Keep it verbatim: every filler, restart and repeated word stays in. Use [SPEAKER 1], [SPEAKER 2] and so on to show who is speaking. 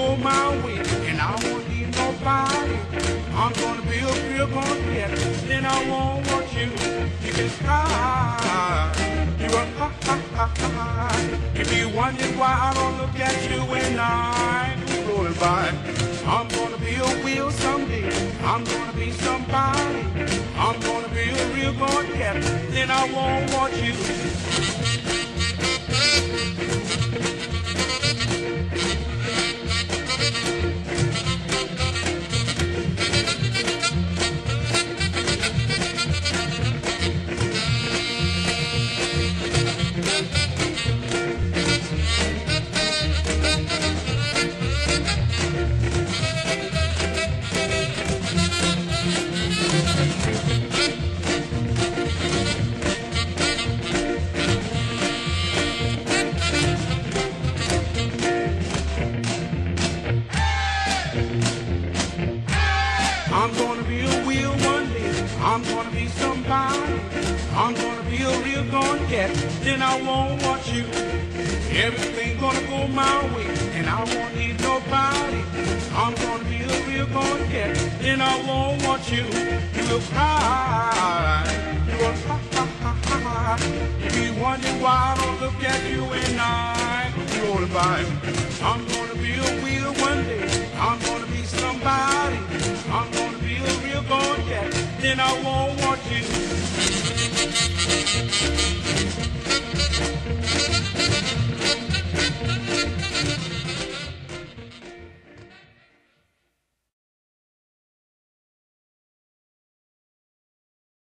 [SPEAKER 1] go my way, and I won't need nobody. I'm gonna be a real gonna get, then I won't want you. You can cry, you are ha ha ha ha. You be wondering why I don't look at you when I go rolling by. I'm gonna be a wheel someday. I'm gonna be somebody. I'm gonna be a real gonna get, then I won't want you. I'm gonna be a wheel one day. I'm gonna be somebody. I'm gonna be a real gonna get, then I won't want you. Everything gonna go my way, and I won't need nobody. I'm gonna be a real gonna get, then I won't want you. You will cry, you will ha ha ha ha. You be wondering why I don't look at you when I roll by. I'm gonna be a wheel one day. I'm gonna be somebody. I'm gonna be a real gonna get, then I won't want you.